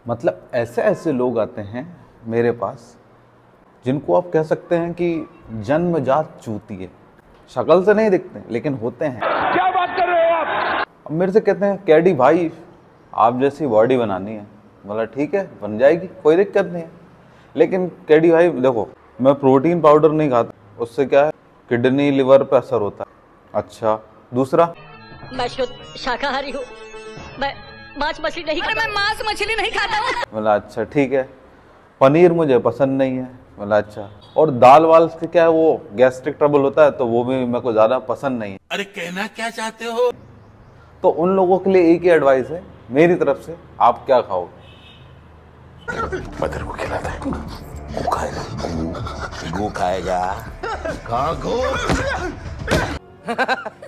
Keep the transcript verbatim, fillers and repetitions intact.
मतलब ऐसे ऐसे लोग आते हैं मेरे पास जिनको आप कह सकते हैं कि जन्मजात चूतिए, शक्ल से नहीं दिखते लेकिन होते हैं। क्या बात कर रहे हो आप? अब मेरे से कहते हैं कैडी भाई आप जैसी बॉडी बनानी है। बोला ठीक है बन जाएगी, कोई दिक्कत नहीं है। लेकिन कैडी भाई देखो, मैं प्रोटीन पाउडर नहीं खाता, उससे क्या है किडनी लिवर पे असर होता है। अच्छा दूसरा, मैं शुद्ध शाकाहारी हूँ, मैं मांस मछली नहीं खाता। मैं मांस मछली नहीं खाता हूँ। बोला अच्छा ठीक है। पनीर मुझे पसंद नहीं है। बोला अच्छा। और दाल वाल से क्या है वो गैस्ट्रिक ट्रबल होता है तो वो भी मेरे को ज्यादा पसंद नहीं है। अरे कहना क्या चाहते हो? तो उन लोगों के लिए एक ही एडवाइस है मेरी तरफ से, आप क्या खाओगे? मैं तेरे को खिलाता है। गू खाएगा, गू खाएगा। खा गो।